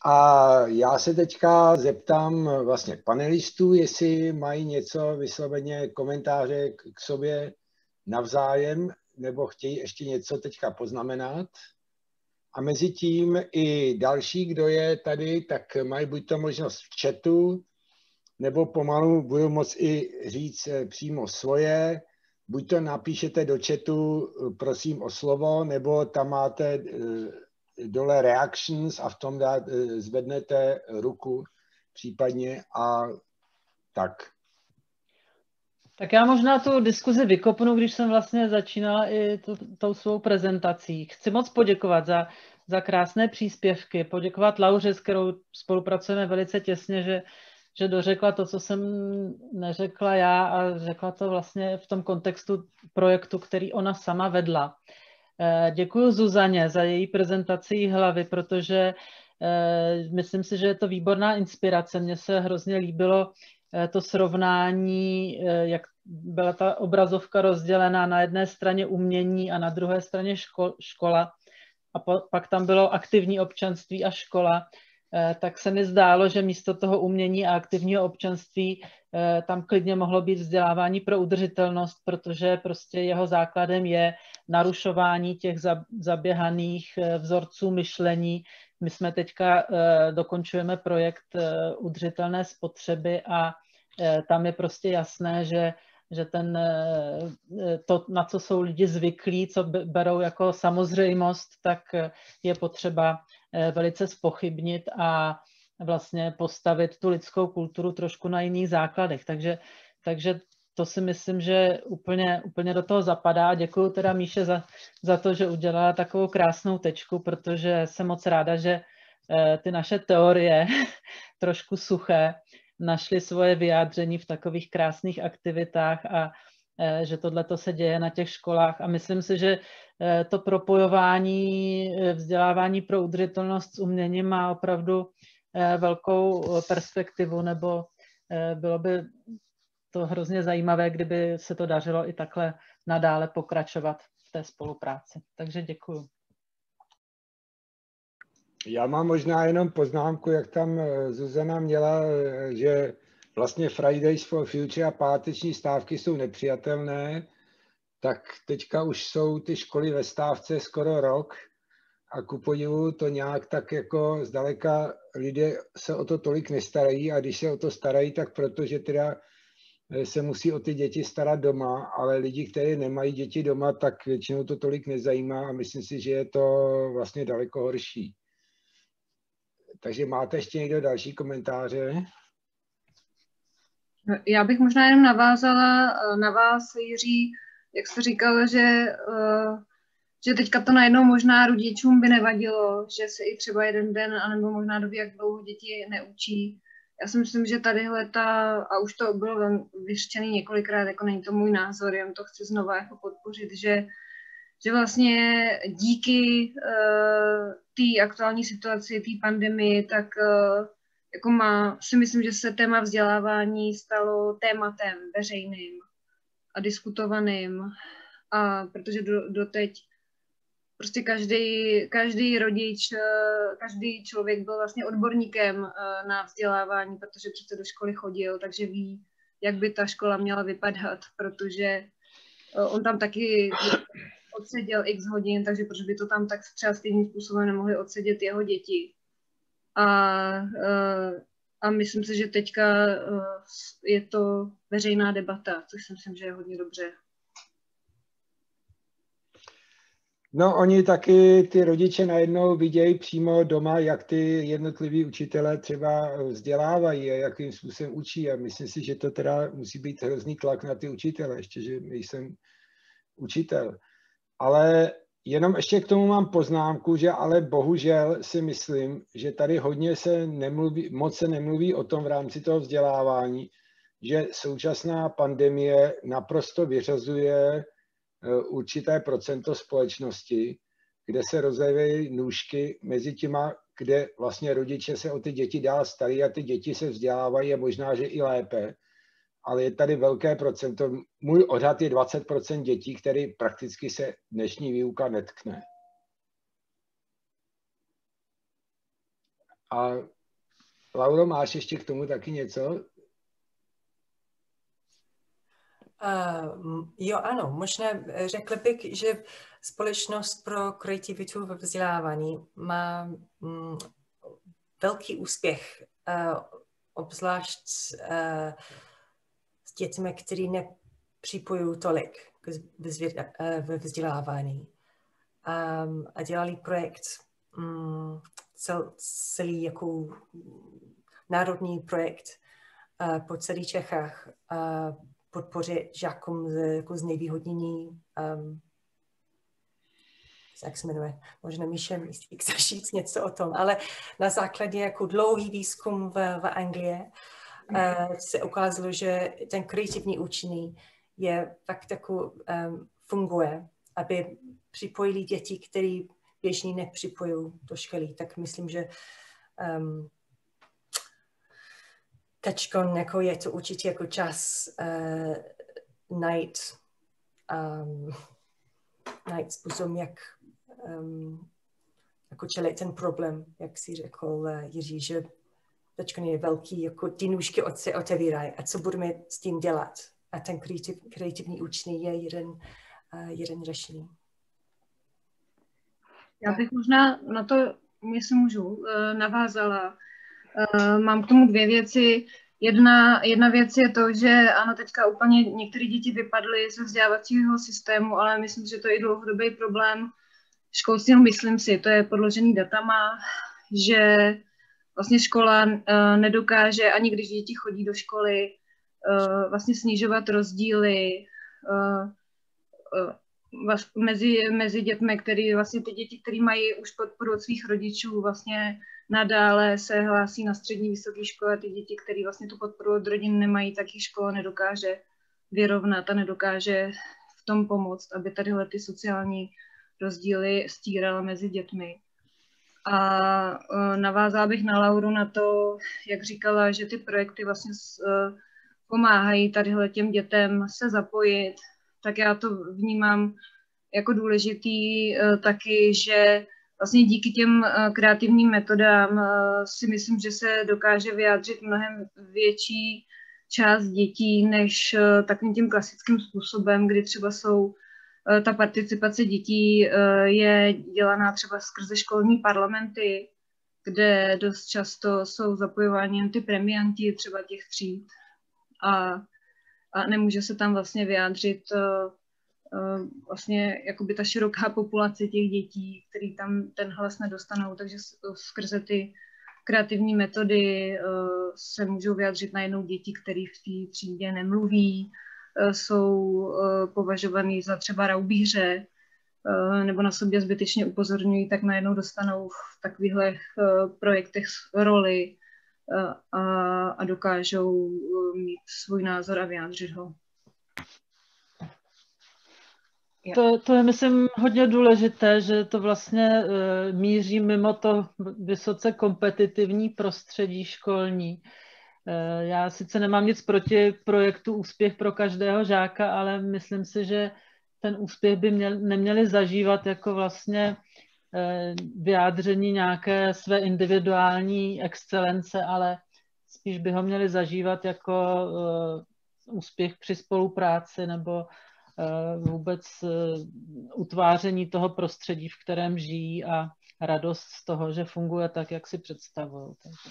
A já se teďka zeptám vlastně panelistů, jestli mají něco vysloveně komentáře k sobě navzájem, nebo chtějí ještě něco teďka poznamenat. A mezi tím i další, kdo je tady, tak mají buď to možnost v chatu, nebo pomalu budou moct i říct přímo svoje. Buď to napíšete do chatu, prosím o slovo, nebo tam máte dole reactions a v tom zvednete ruku případně a tak. Tak já možná tu diskuzi vykopnu, když jsem vlastně začínala i tou svou prezentací. Chci moc poděkovat za krásné příspěvky, poděkovat Lauře, s kterou spolupracujeme velice těsně, že dořekla to, co jsem neřekla já a řekla to vlastně v tom kontextu projektu, který ona sama vedla. Děkuji Zuzaně za její prezentaci hlavy, protože myslím si, že je to výborná inspirace. Mně se hrozně líbilo to srovnání, jak byla ta obrazovka rozdělená na jedné straně umění a na druhé straně škola. A pak tam bylo aktivní občanství a škola. Tak se mi zdálo, že místo toho umění a aktivního občanství tam klidně mohlo být vzdělávání pro udržitelnost, protože prostě jeho základem je narušování těch zaběhaných vzorců myšlení. My jsme teďka dokončujeme projekt udržitelné spotřeby a tam je prostě jasné, že to, na co jsou lidi zvyklí, co berou jako samozřejmost, tak je potřeba velice zpochybnit a vlastně postavit tu lidskou kulturu trošku na jiných základech. Takže to si myslím, že úplně do toho zapadá. Děkuju teda Míše za to, že udělala takovou krásnou tečku, protože jsem moc ráda, že ty naše teorie, trošku suché, našly svoje vyjádření v takových krásných aktivitách a že tohleto se děje na těch školách. A myslím si, že to propojování vzdělávání pro udržitelnost s uměním má opravdu velkou perspektivu, nebo bylo by to hrozně zajímavé, kdyby se to dařilo i takhle nadále pokračovat v té spolupráci. Takže děkuju. Já mám možná jenom poznámku, jak tam Zuzana měla, že vlastně Fridays for Future a páteční stávky jsou nepřijatelné, tak teďka už jsou ty školy ve stávce skoro rok a ku podivu to nějak tak jako zdaleka lidé se o to tolik nestarají a když se o to starají, tak protože teda se musí o ty děti starat doma, ale lidi, kteří nemají děti doma, tak většinou to tolik nezajímá a myslím si, že je to vlastně daleko horší. Takže máte ještě někdo další komentáře? Já bych možná jenom navázala na vás, Jiří, jak jste říkal, že teďka to najednou možná rodičům by nevadilo, že se i třeba jeden den, anebo možná doby, jak dlouho děti neučí. Já si myslím, že tadyhle a už to bylo vyřčený několikrát, jako není to můj názor, jenom to chci znova jako podpořit, že vlastně díky té aktuální situaci, té pandemii, tak jako si myslím, že se téma vzdělávání stalo tématem veřejným a diskutovaným. A protože doteď prostě každý rodič, každý člověk byl vlastně odborníkem na vzdělávání, protože přece do školy chodil, takže ví, jak by ta škola měla vypadat, protože on tam taky odseděl x hodin, takže proč by to tam tak třeba stejným způsobem nemohli odsedět jeho děti. A myslím si, že teďka je to veřejná debata, což si myslím, že je hodně dobře. No, oni taky, ty rodiče najednou vidějí přímo doma, jak ty jednotliví učitelé třeba vzdělávají a jakým způsobem učí. A myslím si, že to teda musí být hrozný tlak na ty učitele, ještě, že nejsem učitel. Ale jenom ještě k tomu mám poznámku, že ale bohužel si myslím, že tady hodně moc se nemluví o tom v rámci toho vzdělávání, že současná pandemie naprosto vyřazuje určité procento společnosti, kde se rozlevají nůžky mezi těma, kde vlastně rodiče se o ty děti dál starají a ty děti se vzdělávají a možná, že i lépe. Ale je tady velké procento, můj odhad je 20% dětí, který prakticky se dnešní výuka netkne. A Lauro, máš ještě k tomu taky něco? Jo, ano, možná řekla bych, že Společnost pro kreativitu ve vzdělávání má velký úspěch, obzvlášť s dětmi, kteří nepřipojují tolik ve vzdělávání. A dělali projekt, celý jako národní projekt po celých Čechách, podpořit žákům jako znevýhodnění, jak se jmenuje, možná Míša chce říct něco o tom, ale na základě jako dlouhý výzkum v Anglii se ukázalo, že ten kreativní učení je fakt jako funguje, aby připojili děti, které běžně nepřipojují do školy. Tak myslím, že teďkon jako je to určitě jako čas najít způsob, jak jako čelit ten problém, jak si řekl Jiří, že teďkon je velký, jako ty nůžky se otevírají a co budeme s tím dělat. A ten kreativní učení je jeden řešení. Já bych možná na to, jestli můžu, navázala. Mám k tomu dvě věci. Jedna věc je to, že ano, teďka úplně některé děti vypadly ze vzdělávacího systému, ale myslím, že to je i dlouhodobý problém školství, myslím si, to je podložený datama, že vlastně škola nedokáže, ani když děti chodí do školy, vlastně snižovat rozdíly mezi dětmi, vlastně ty děti, které mají už podporu od svých rodičů, vlastně nadále se hlásí na střední vysoké škole, ty děti, které vlastně tu podporu od rodin nemají, tak jich škola nedokáže vyrovnat a nedokáže v tom pomoct, aby tadyhle ty sociální rozdíly stírala mezi dětmi. A navázala bych na Lauru na to, jak říkala, že ty projekty vlastně pomáhají tadyhle těm dětem se zapojit, tak já to vnímám jako důležitý taky, že vlastně díky těm kreativním metodám si myslím, že se dokáže vyjádřit mnohem větší část dětí, než takovým tím klasickým způsobem, kdy třeba ta participace dětí je dělaná třeba skrze školní parlamenty, kde dost často jsou zapojováni jen ty premianti třeba těch tříd a nemůže se tam vlastně vyjádřit vlastně jakoby ta široká populace těch dětí, který tam ten hlas nedostanou, takže skrze ty kreativní metody se můžou vyjádřit najednou děti, které v té třídě nemluví, jsou považovaný za třeba raubíře nebo na sobě zbytečně upozorňují, tak najednou dostanou v takovýchhle projektech roli a dokážou mít svůj názor a vyjádřit ho. To je, myslím, hodně důležité, že to vlastně míří mimo to vysoce kompetitivní prostředí školní. Já sice nemám nic proti projektu Úspěch pro každého žáka, ale myslím si, že ten úspěch by neměli zažívat jako vlastně vyjádření nějaké své individuální excelence, ale spíš by ho měli zažívat jako úspěch při spolupráci nebo vůbec utváření toho prostředí, v kterém žijí a radost z toho, že funguje tak, jak si představují.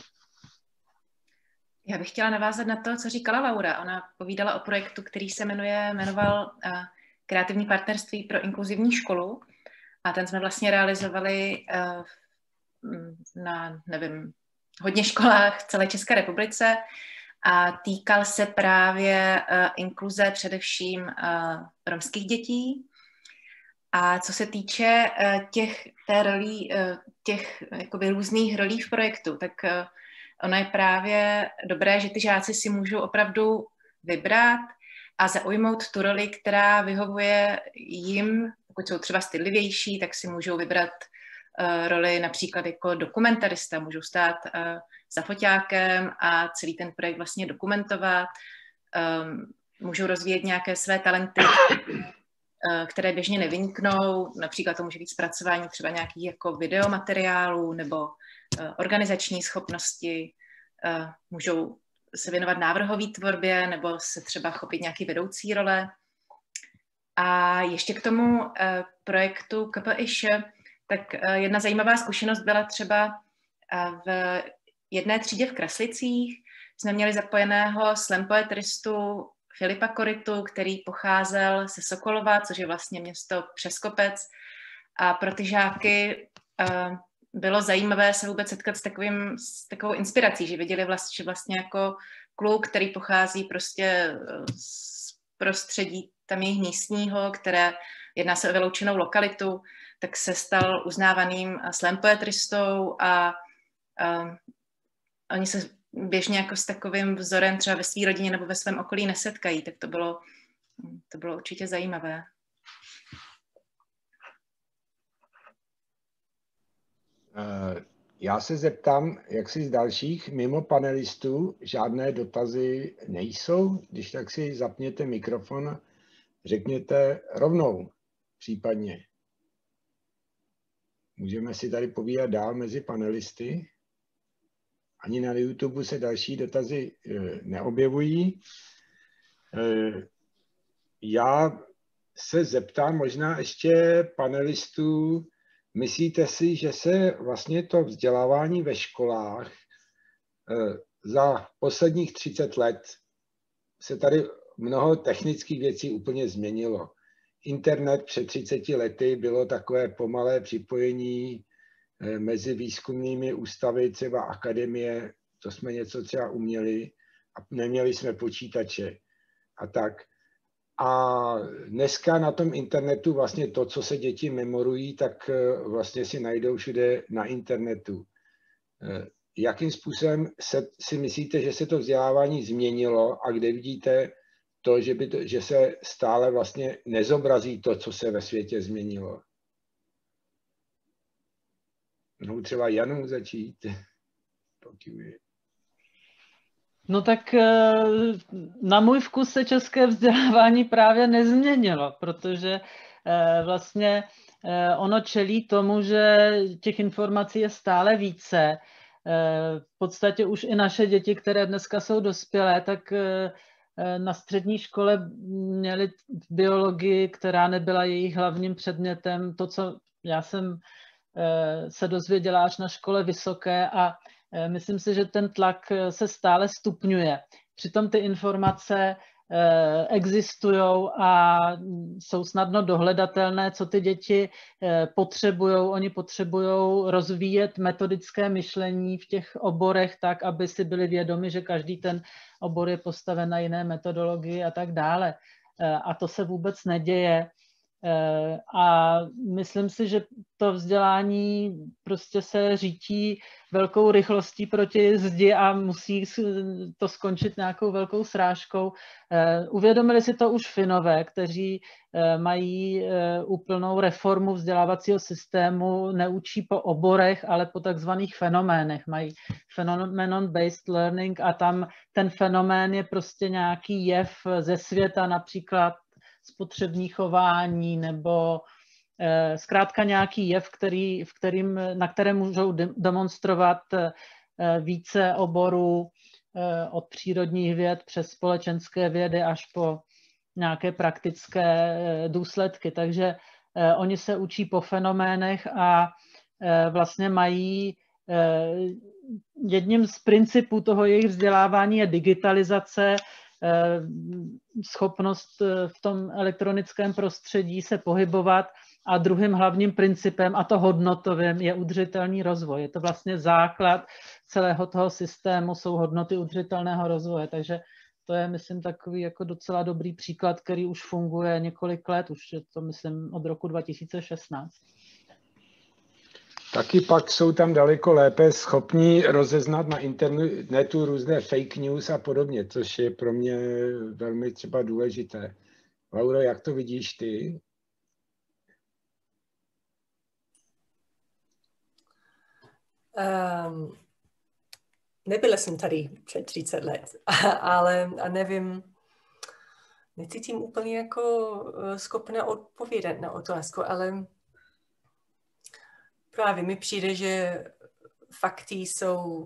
Já bych chtěla navázat na to, co říkala Laura. Ona povídala o projektu, který se jmenoval Kreativní partnerství pro inkluzivní školu a ten jsme vlastně realizovali na, hodně školách v celé České republice a týkal se právě inkluze především romských dětí. A co se týče těch jakoby různých rolí v projektu, tak ono je právě dobré, že ty žáci si můžou opravdu vybrat a zaujmout tu roli, která vyhovuje jim, pokud jsou třeba stydlivější, tak si můžou vybrat roli například jako dokumentarista, můžou stát za foťákem a celý ten projekt vlastně dokumentovat, můžou rozvíjet nějaké své talenty které běžně nevyniknou. Například to může být zpracování třeba nějakých jako videomateriálů nebo organizační schopnosti. Můžou se věnovat návrhové tvorbě nebo se třeba chopit nějaký vedoucí role. A ještě k tomu projektu KPIŠ, tak jedna zajímavá zkušenost byla třeba v jedné třídě v Kraslicích. Jsme měli zapojeného slam poetristu Filipa Koritu, který pocházel ze Sokolova, což je vlastně město přes kopec. A pro ty žáky bylo zajímavé se vůbec setkat s takovou inspirací, že viděli že vlastně jako kluk, který pochází prostě z prostředí tam jejich místního, které jedná se o vyloučenou lokalitu, tak se stal uznávaným slam poetristou a oni se běžně jako s takovým vzorem třeba ve své rodině nebo ve svém okolí nesetkají, tak to bylo určitě zajímavé. Já se zeptám, jak si z dalších mimo panelistů žádné dotazy nejsou? Když tak si zapněte mikrofon, řekněte rovnou případně. Můžeme si tady povídat dál mezi panelisty. Ani na YouTube se další dotazy neobjevují. Já se zeptám možná ještě panelistů, myslíte si, že se vlastně to vzdělávání ve školách za posledních 30 let se tady mnoho technických věcí úplně změnilo? Internet před 30 lety bylo takové pomalé připojení mezi výzkumnými ústavy, třeba akademie, to jsme něco třeba uměli a neměli jsme počítače a tak. A dneska na tom internetu vlastně to, co se děti memorují, tak vlastně si najdou všude na internetu. Jakým způsobem si myslíte, že se to vzdělávání změnilo a kde vidíte to, že se stále vlastně nezobrazí to, co se ve světě změnilo? No třeba Janu začít. No tak na můj vkus se české vzdělávání právě nezměnilo, protože vlastně ono čelí tomu, že těch informací je stále více. V podstatě už i naše děti, které dneska jsou dospělé, tak na střední škole měli biologii, která nebyla jejich hlavním předmětem. To, co já jsem se dozvěděla až na škole vysoké a myslím si, že ten tlak se stále stupňuje. Přitom ty informace existují a jsou snadno dohledatelné, co ty děti potřebují. Oni potřebují rozvíjet metodické myšlení v těch oborech tak, aby si byli vědomi, že každý ten obor je postaven na jiné metodologii a tak dále. A to se vůbec neděje. A myslím si, že to vzdělání prostě se řítí velkou rychlostí proti zdi a musí to skončit nějakou velkou srážkou. Uvědomili si to už Finové, kteří mají úplnou reformu vzdělávacího systému, neučí po oborech, ale po takzvaných fenoménech. Mají phenomenon-based learning a tam ten fenomén je prostě nějaký jev ze světa, například spotřební chování nebo zkrátka nějaký jev, na kterém můžou demonstrovat více oborů od přírodních věd přes společenské vědy až po nějaké praktické důsledky. Takže oni se učí po fenoménech a vlastně mají jedním z principů toho jejich vzdělávání je digitalizace, schopnost v tom elektronickém prostředí se pohybovat a druhým hlavním principem, a to hodnotovým, je udržitelný rozvoj. Je to vlastně základ celého toho systému, jsou hodnoty udržitelného rozvoje, takže to je, myslím, takový jako docela dobrý příklad, který už funguje několik let, už je to, myslím, od roku 2016. Taky pak jsou tam daleko lépe schopní rozeznat na internetu různé fake news a podobně, což je pro mě velmi třeba důležité. Lauro, jak to vidíš ty? Nebyla jsem tady před 30 let, ale nevím, necítím úplně jako schopná odpovědět na otázku, ale právě mi přijde, že fakty jsou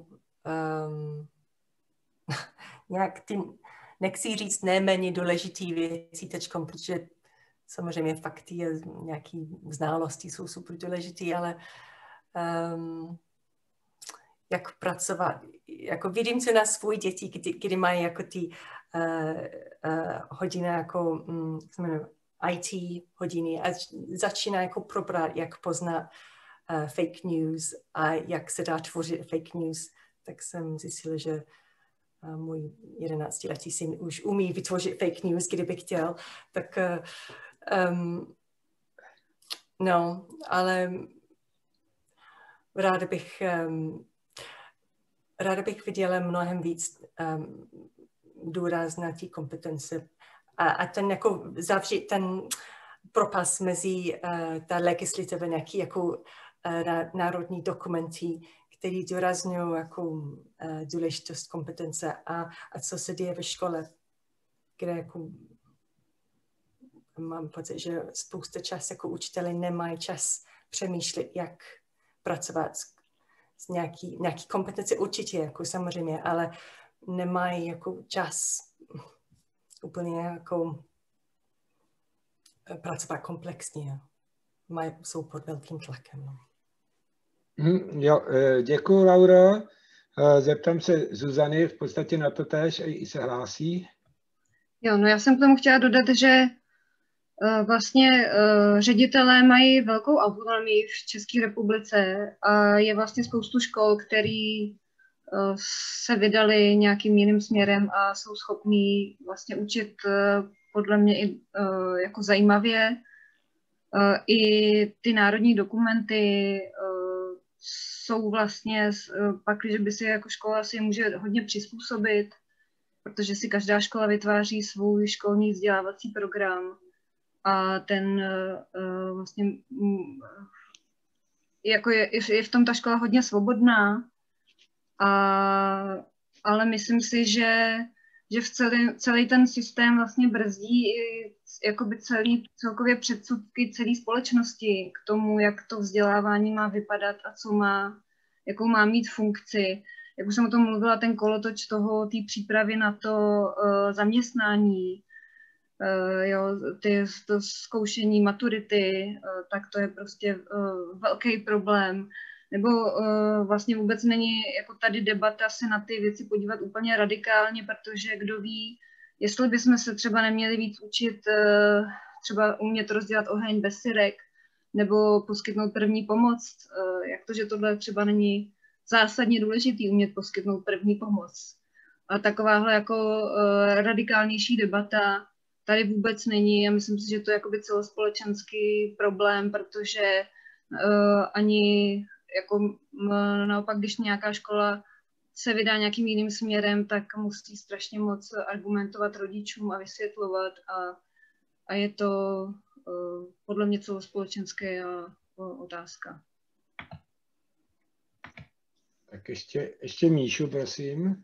nějak ty, nechci říct nejméně důležitý věcí teďkom, protože samozřejmě fakty a nějaké znalosti jsou super důležitý, ale jak pracovat, jako vidím se na svůj děti, kdy mají jako ty hodiny jako IT hodiny a začíná jako probrat, jak poznat fake news a jak se dá tvořit fake news, tak jsem zjistila, že můj 11letý syn už umí vytvořit fake news, kdyby chtěl, tak no, ale ráda bych viděla mnohem víc důraz na ty kompetence a ten jako zavřít ten propas mezi ta legislativa, nějaký jako národní dokumenty, který důrazňují jako důležitost kompetence a co se děje ve škole, kde jako mám pocit, že spousta času jako učitelé nemají čas přemýšlet, jak pracovat s nějaký kompetence určitě, jako samozřejmě, ale nemají jako čas úplně jako pracovat komplexně. Jsou pod velkým tlakem. No. Jo, děkuji, Lauro. Zeptám se Zuzany, v podstatě na to též i se hlásí. Jo, no já jsem k tomu chtěla dodat, že vlastně ředitelé mají velkou autonomii v České republice a je vlastně spoustu škol, který se vydali nějakým jiným směrem a jsou schopní vlastně učit podle mě i jako zajímavě. I ty národní dokumenty jsou vlastně, pak, když by si jako škola si může hodně přizpůsobit, protože si každá škola vytváří svůj školní vzdělávací program a ten vlastně jako je v tom ta škola hodně svobodná, ale myslím si, že v celý ten systém vlastně brzdí i jakoby celkově předsudky celé společnosti k tomu, jak to vzdělávání má vypadat a jakou má mít funkci. Jak už jsem o tom mluvila, ten kolotoč té přípravy na to zaměstnání, to zkoušení maturity, tak to je prostě velký problém. Nebo vlastně vůbec není jako tady debata se na ty věci podívat úplně radikálně, protože kdo ví, jestli bychom se třeba neměli víc učit třeba umět rozdělat oheň bez syrek, nebo poskytnout první pomoc, jak to, že tohle třeba není zásadně důležitý umět poskytnout první pomoc. A takováhle jako radikálnější debata tady vůbec není. Já myslím si, že to je jakoby celospolečenský problém, protože ani jako naopak, když nějaká škola se vydá nějakým jiným směrem, tak musí strašně moc argumentovat rodičům a vysvětlovat a je to podle mě celospolečenská otázka. Tak ještě Míšu, prosím.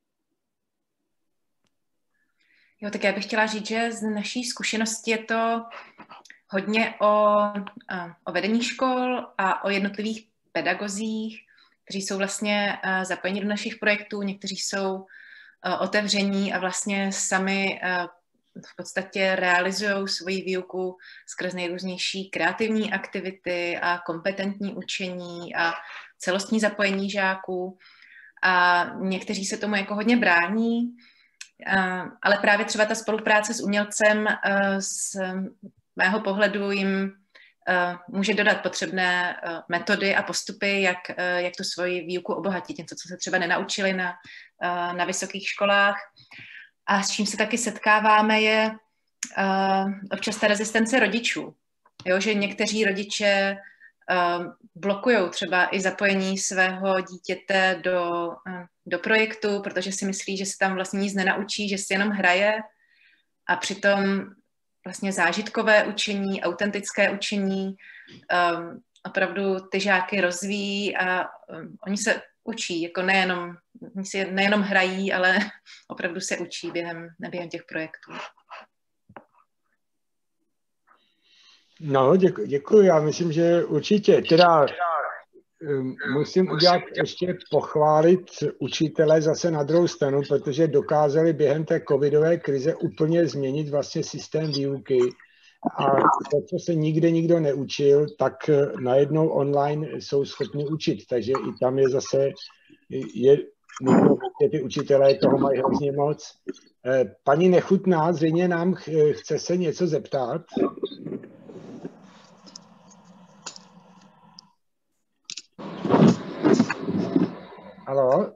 Jo, tak já bych chtěla říct, že z naší zkušenosti je to hodně o vedení škol a o jednotlivých pedagozích, kteří jsou vlastně zapojeni do našich projektů, někteří jsou otevření a vlastně sami v podstatě realizují svoji výuku skrz nejrůznější kreativní aktivity a kompetentní učení a celostní zapojení žáků. A někteří se tomu jako hodně brání, ale právě třeba ta spolupráce s umělcem z mého pohledu jim může dodat potřebné metody a postupy, jak tu svoji výuku obohatit, něco, co se třeba nenaučili na vysokých školách. A s čím se taky setkáváme, je občas ta rezistence rodičů. Jo, že někteří rodiče blokují třeba i zapojení svého dítěte do projektu, protože si myslí, že se tam vlastně nic nenaučí, že si jenom hraje a přitom vlastně zážitkové učení, autentické učení opravdu ty žáky rozvíjí a oni se učí, jako nejenom hrají, ale opravdu se učí během těch projektů. No, děkuji. Já myslím, že určitě. Teda musím udělat ještě pochválit učitele zase na druhou stranu, protože dokázali během té covidové krize úplně změnit vlastně systém výuky. A to, co se nikde nikdo neučil, tak najednou online jsou schopni učit. Takže i tam je zase, ty učitelé toho mají hrozně moc. Paní Nechutná zřejmě nám chce se něco zeptat. Haló?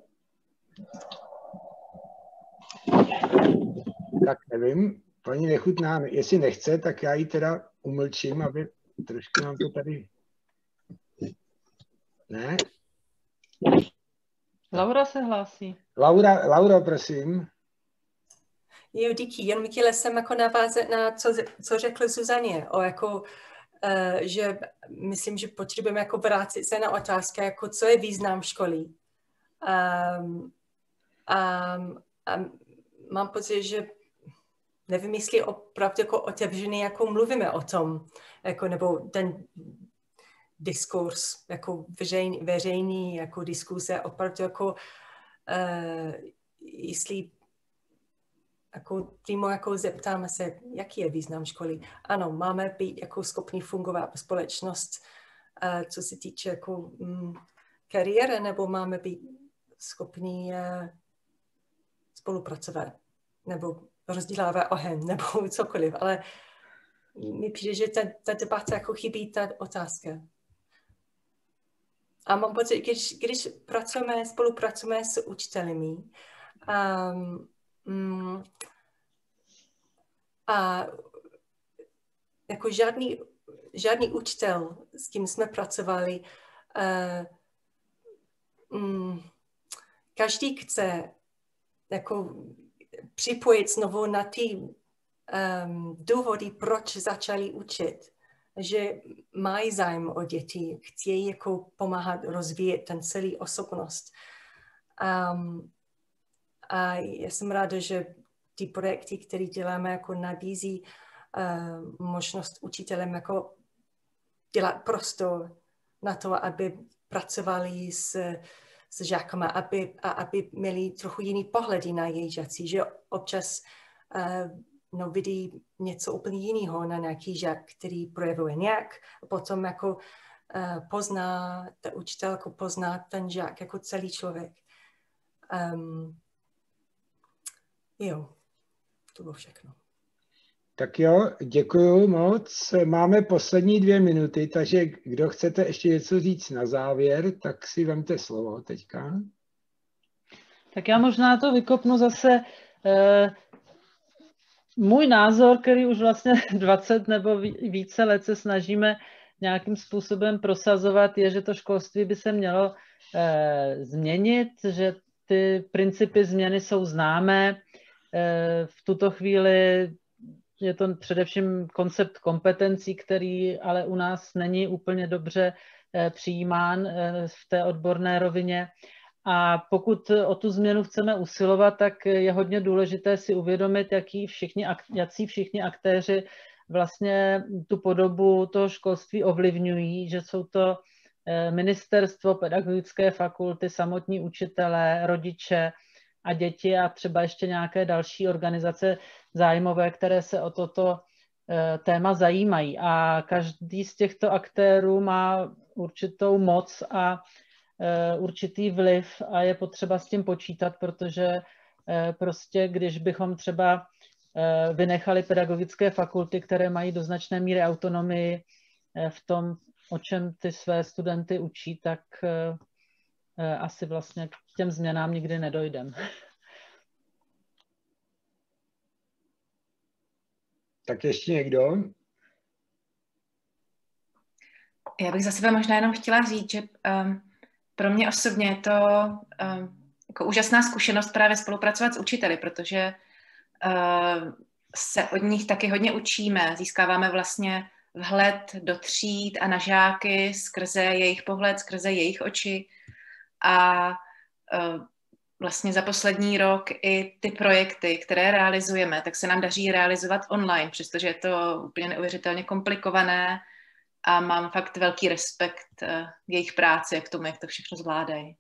Tak nevím. Paní Nechutná, jestli nechce, tak já ji teda umlčím, aby trošku nám to tady... Ne? Laura se hlásí. Laura, prosím. Jo, díky. Jen chtěla jsem jako navázat na co řekla Zuzaně, že myslím, že potřebujeme jako vrátit se na otázku, jako co je význam školy. Mám pocit, že nevím, jestli opravdu jako otevřeně jako mluvíme o tom, jako, nebo ten diskurs, jako veřejný jako diskuse, opravdu jako jestli jako přímo jako zeptáme se, jaký je význam školy. Ano, máme být jako schopni fungovat společnost, co se týče jako kariéry, nebo máme být schopni spolupracovat, nebo rozdělávat oheň, nebo cokoliv, ale mi přijde, že ta debata jako chybí ta otázka. A mám pocit, když spolupracujeme s učiteli, a jako žádný učitel, s kým jsme pracovali, každý chce jako připojit znovu na ty důvody, proč začali učit. Že mají zájem o děti, chtějí jako pomáhat rozvíjet ten celý osobnost. A já jsem ráda, že ty projekty, které děláme, jako nabízí možnost učitelům jako dělat prostor na to, aby pracovali s žákama, aby měli trochu jiný pohledy na jejich žáci, že občas vidí něco úplně jiného na nějaký žák, který projevuje nějak, a potom jako pozná, ta učitelka pozná ten žák jako celý člověk. Jo, to bylo všechno. Tak jo, děkuju moc. Máme poslední 2 minuty, takže kdo chcete ještě něco říct na závěr, tak si vemte slovo teďka. Tak já možná to vykopnu zase. Můj názor, který už vlastně 20 nebo více let se snažíme nějakým způsobem prosazovat, je, že to školství by se mělo změnit, že ty principy změny jsou známé. V tuto chvíli je to především koncept kompetencí, který ale u nás není úplně dobře přijímán v té odborné rovině. A pokud o tu změnu chceme usilovat, tak je hodně důležité si uvědomit, jací všichni aktéři vlastně tu podobu toho školství ovlivňují, že jsou to ministerstvo, pedagogické fakulty, samotní učitelé, rodiče a děti a třeba ještě nějaké další organizace zájmové, které se o toto téma zajímají. A každý z těchto aktérů má určitou moc a určitý vliv a je potřeba s tím počítat, protože prostě když bychom třeba vynechali pedagogické fakulty, které mají do značné míry autonomii v tom, o čem ty své studenty učí, tak asi vlastně k těm změnám nikdy nedojdeme. Tak ještě někdo? Já bych za sebe možná jenom chtěla říct, že pro mě osobně je to jako úžasná zkušenost právě spolupracovat s učiteli, protože se od nich taky hodně učíme, získáváme vlastně vhled do tříd a na žáky skrze jejich pohled, skrze jejich oči a vlastně za poslední rok i ty projekty, které realizujeme, tak se nám daří realizovat online, přestože je to úplně neuvěřitelně komplikované a mám fakt velký respekt v jejich práci a k tomu, jak to všechno zvládají.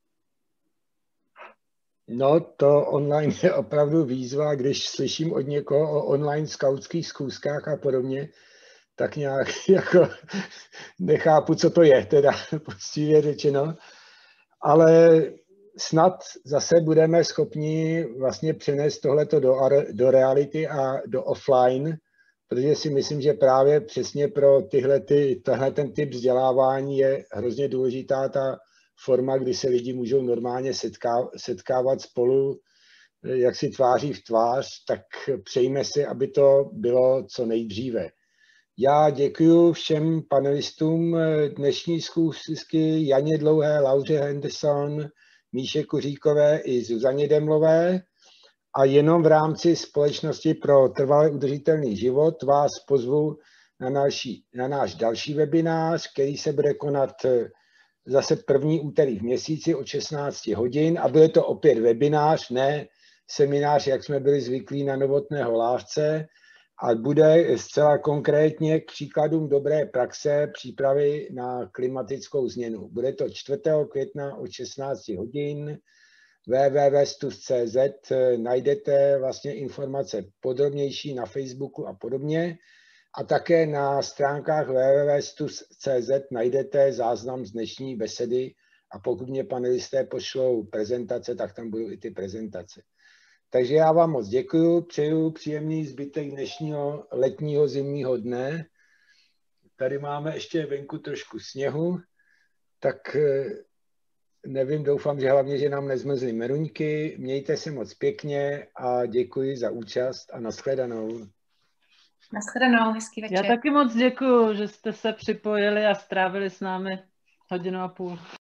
No, to online je opravdu výzva, když slyším od někoho o online skautských schůzkách a podobně, tak nějak jako nechápu, co to je, teda poctivě řečeno. Ale snad zase budeme schopni vlastně přenést tohleto do reality a do offline, protože si myslím, že právě přesně pro tenhle ten typ vzdělávání je hrozně důležitá ta forma, kdy se lidi můžou normálně setkávat spolu, jak si tváří v tvář, tak přejme si, aby to bylo co nejdříve. Já děkuji všem panelistům dnešní schůzky, Janě Dlouhé, Lauře Henderson, Míše Kuříkové i Zuzaně Demlové. A jenom v rámci Společnosti pro trvale udržitelný život vás pozvu na náš další webinář, který se bude konat zase první úterý v měsíci od 16 hodin a bude to opět webinář, ne seminář, jak jsme byli zvyklí na Novotného Lávce, a bude zcela konkrétně k příkladům dobré praxe přípravy na klimatickou změnu. Bude to 4. května od 16 hodin, www.stus.cz, najdete vlastně informace podrobnější na Facebooku a podobně. A také na stránkách www.stus.cz najdete záznam z dnešní besedy a pokud mě panelisté pošlou prezentace, tak tam budou i ty prezentace. Takže já vám moc děkuju, přeju příjemný zbytek dnešního letního zimního dne. Tady máme ještě venku trošku sněhu, tak nevím, doufám, že hlavně, že nám nezmrzly meruňky. Mějte se moc pěkně a děkuji za účast a nashledanou. Nashledanou, hezký večer. Já taky moc děkuju, že jste se připojili a strávili s námi 1,5 hodiny.